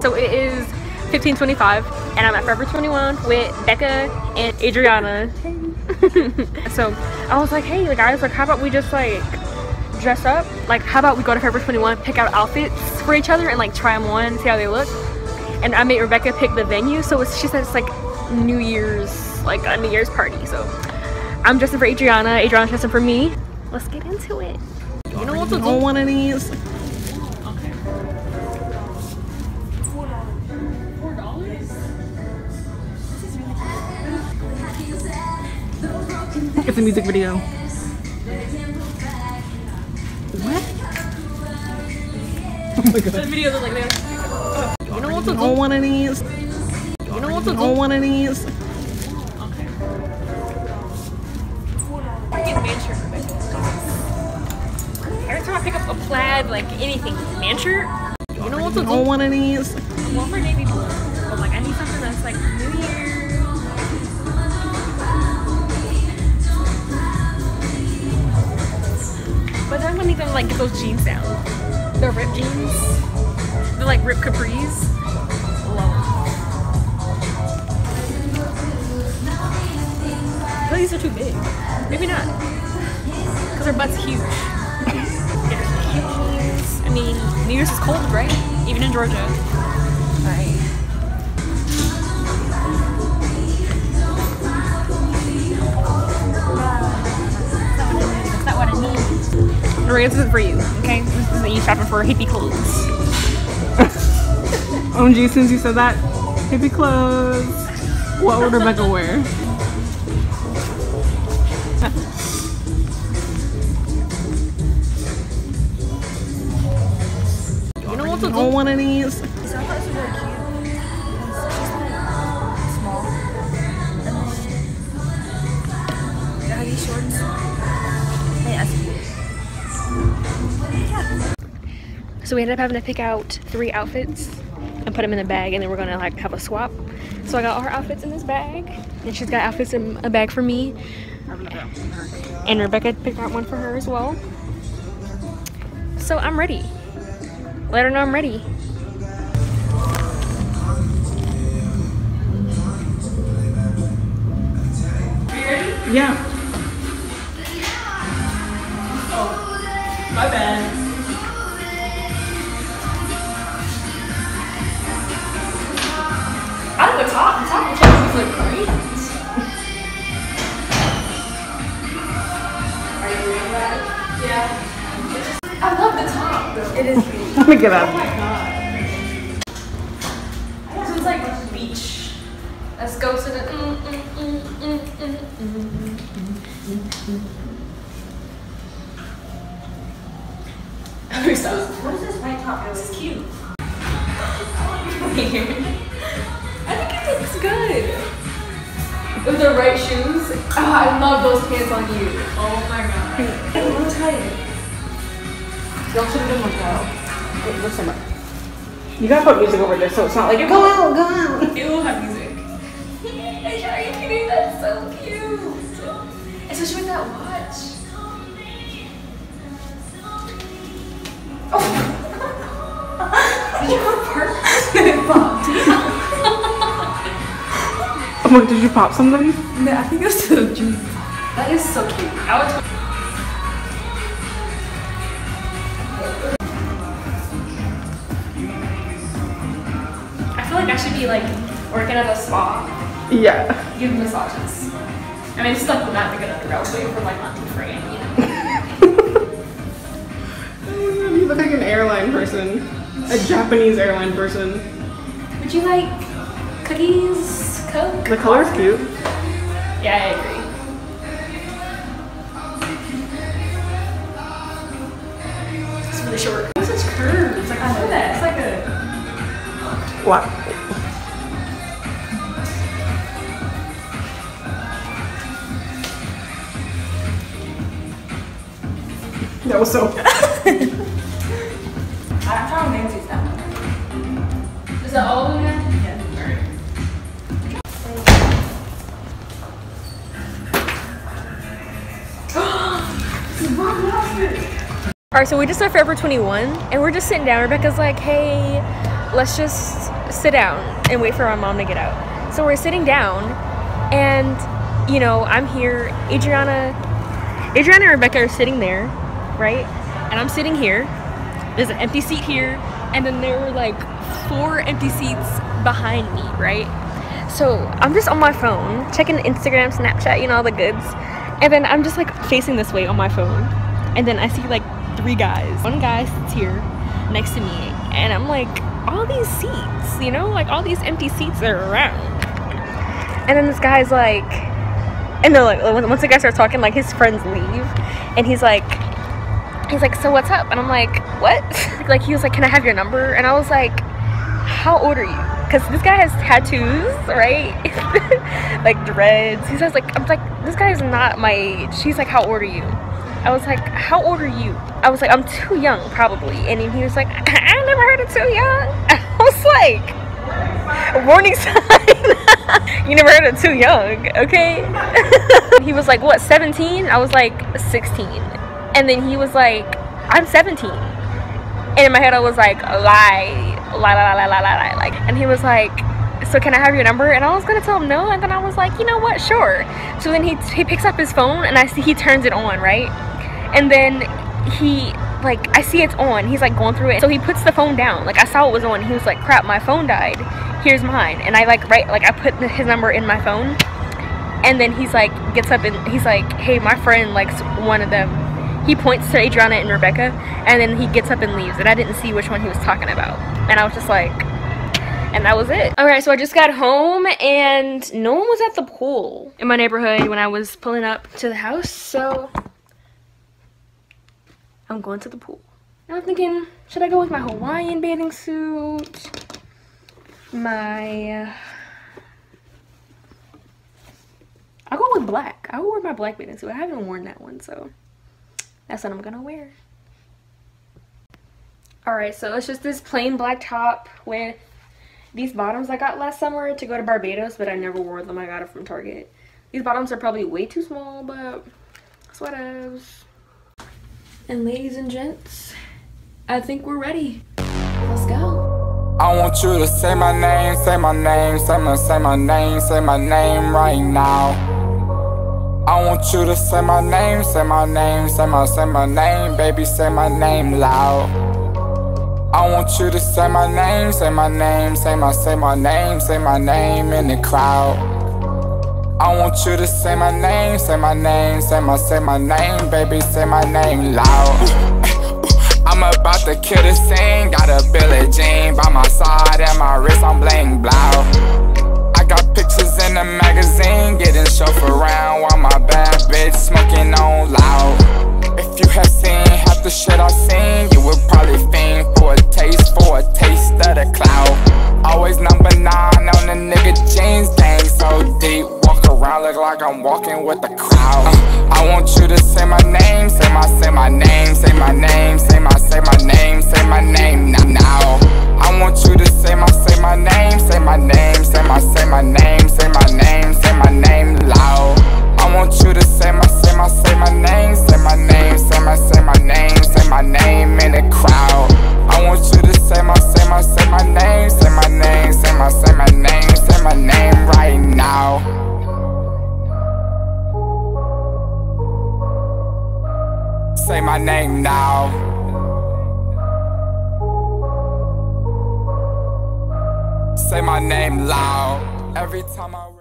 So it is 15:25 and I'm at Forever 21 with Becca and Adriana. So I was like, hey guys, like how about we just like dress up? Like how about we go to Forever 21, pick out outfits for each other and like try them on and see how they look. And I made Rebecca pick the venue, so she said it's like New Year's, like a New Year's party. So I'm dressing for Adriana, Adriana's dressing for me. Let's get into it. You know what to do? One of these. Okay. $4? It's a music video. What? Oh my god. The video like this. You know what to do? One of these. You know what to do? One of these. Okay. Man shirt for Becca. Every time I pick up a plaid, like anything, man shirt. You know what to do? One of these. One for navy blue. But like I need something that's like New Year. But then I'm gonna need them to like get those jeans down. The ripped jeans. They're like ripped capris. Love them. I feel like these are too big. Maybe not. Because her butt's huge. I mean, New Year's is cold, right? Even in Georgia. Alright. That's not what I need. Maria, this is for you, okay? This is you shopping for hippie clothes. OMG, since you said that, hippie clothes. What would Rebecca wear? You know what to do? One of these. So I thought this was really cute. It's small. And then, are these shorts? Yeah. So we ended up having to pick out 3 outfits and put them in a bag, and then we're gonna like have a swap. So I got all her outfits in this bag, and she's got outfits in a bag for me. And Rebecca picked out one for her as well. So I'm ready. Let her know I'm ready. Are you ready? Yeah. Oh, my bad. I like the top. The top looks like great. Are you ready for that? Yeah. I love the top though. It is beautiful. Let me get up. Oh my god. This one's like beach. Let's go to the What is this white top? This is cute. I think it looks good. With the right shoes. Oh, I love those pants on you. Oh my god. It's a little tight. Y'all should have been like that. Wait, listen up. You gotta put music over there so it's not like, go out, go out. It will have music. Are you kidding? That's so cute. Especially with that watch. Oh. Did you go park? Oh, did you pop something? No, I think it was the juice. That is so cute. I would. I feel like I should be like working at a spa. Yeah. Giving massages. I mean, it's like not a good underground way for like Auntie Fran, you know. You look like an airline person. A Japanese airline person. Would you like cookies? Coke? The color's cute. Yeah, I agree. It's really short. It's such curves. Like I know that. It's like a what? That was so I'm trying Nancy's that one. Is that all of them now? Yeah. Alright, so we just left Forever 21 and we're just sitting down. Rebecca's like, hey, let's just sit down and wait for my mom to get out. So we're sitting down, and you know, I'm here. Adriana and Rebecca are sitting there, right? And I'm sitting here. There's an empty seat here, and then there were like 4 empty seats behind me, right? So I'm just on my phone checking Instagram, Snapchat, you know, all the goods, and then I'm just like facing this way on my phone, and then I see like 3 guys. One guy sits here next to me, and I'm like, all these seats, you know, like all these empty seats are around. And then this guy's like, and then like once the guy starts talking, like his friends leave, and he's like, so what's up? And I'm like, what? Like he was like, can I have your number? And I was like, how old are you? Because this guy has tattoos, right? Like dreads. He says like, I'm like, this guy is not my age. He's like, how old are you? I was like, how old are you? I was like, I'm too young probably. And he was like, I never heard of too young. I was like, a warning sign. You never heard of too young, okay? He was like, what, 17? I was like, 16. And then he was like, I'm 17. And in my head I was like, lie. Like, and he was like, so can I have your number? And I was gonna tell him no, and then I was like, you know what, sure. So then he picks up his phone, and I see he turns it on, right? And then he, like, I see it's on. He's like going through it. So he puts the phone down. Like I saw it was on. He was like, crap, my phone died. Here's mine. And I like I put his number in my phone. And then he's like, gets up and he's like, hey, my friend likes one of them. He points to Adriana and Rebecca, and then he gets up and leaves, and I didn't see which one he was talking about. And I was just like, and that was it. Alright, so I just got home, and no one was at the pool in my neighborhood when I was pulling up to the house, so I'm going to the pool. Now I'm thinking, should I go with my Hawaiian bathing suit? I'll go with black. I will wear my black bathing suit. I haven't worn that one, so that's what I'm gonna wear. Alright, so it's just this plain black top with these bottoms I got last summer to go to Barbados, but I never wore them. I got it from Target. These bottoms are probably way too small, but sweaters. And ladies and gents, I think we're ready. Let's go. I want you to say my name, say my name, say my name, say my name right now. I want you to say my name, say my name, say my name, baby, say my name loud. I want you to say my name, say my name, say my name, say my name in the crowd. I want you to say my name, say my name, say my name, baby, say my name loud. I'm about to kill the scene, got a Billie Jean by my side and my wrist I'm bling blow. I got pictures in the magazine, getting chauffeured around while my bad bitch smoking on loud. If you had seen half the shit I seen, you would probably fiend for a taste of the cloud. Always number 9 on the nigga jeans, gang so deep. Walk around look like I'm walking with the crowd. I want you to say my name, say my name, say my name, say my name now. I want you to say my name, say my name, say my name, say my name loud. I want you to say my name, say my name, say my name in the crowd. I want you to say my name, say my name, say my name right now. Say my name now. Say my name loud. Every time I